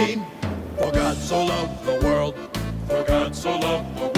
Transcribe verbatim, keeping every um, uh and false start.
mean. For God so loved the world, for God so loved the world.